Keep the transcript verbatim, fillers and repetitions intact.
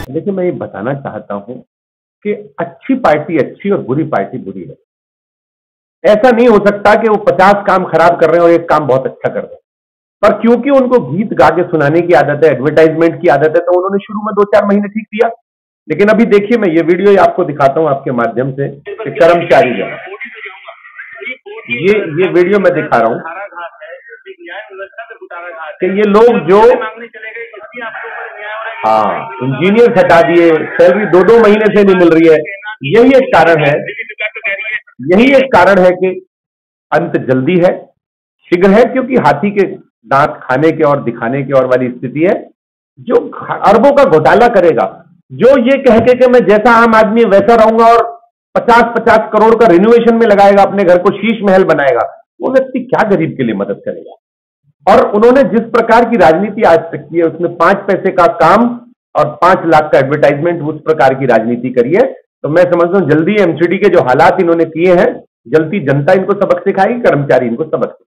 देखिए, मैं ये बताना चाहता हूं कि अच्छी पार्टी अच्छी और बुरी पार्टी बुरी है। ऐसा नहीं हो सकता कि वो पचास काम खराब कर रहे हैं और एक काम बहुत अच्छा कर रहे हैं। पर क्योंकि उनको गीत गा के सुनाने की आदत है, एडवर्टाइजमेंट की आदत है, तो उन्होंने शुरू में दो चार महीने ठीक किया। लेकिन अभी देखिए, मैं ये वीडियो आपको दिखाता हूं आपके माध्यम से कि कर्मचारी जो है, ये ये वीडियो मैं दिखा रहा हूं कि ये लोग जो हाँ इंजीनियर हटा दिए, सैलरी दो दो महीने से नहीं मिल रही है। यही एक कारण है यही एक कारण है कि अंत जल्दी है, शीघ्र है, क्योंकि हाथी के दांत खाने के और दिखाने के और वाली स्थिति है। जो अरबों का घोटाला करेगा, जो ये कह के कि मैं जैसा आम आदमी वैसा रहूंगा और पचास पचास करोड़ का रिनोवेशन में लगाएगा, अपने घर को शीश महल बनाएगा, वो व्यक्ति क्या गरीब के लिए मदद करेगा। और उन्होंने जिस प्रकार की राजनीति आज तक की है, उसमें पांच पैसे का काम और पांच लाख का एडवर्टाइजमेंट, उस प्रकार की राजनीति करी है। तो मैं समझता हूं जल्दी एमसीडी के जो हालात इन्होंने किए हैं, जल्दी जनता इनको सबक सिखाएगी, कर्मचारी इनको सबक सिखाएंगे।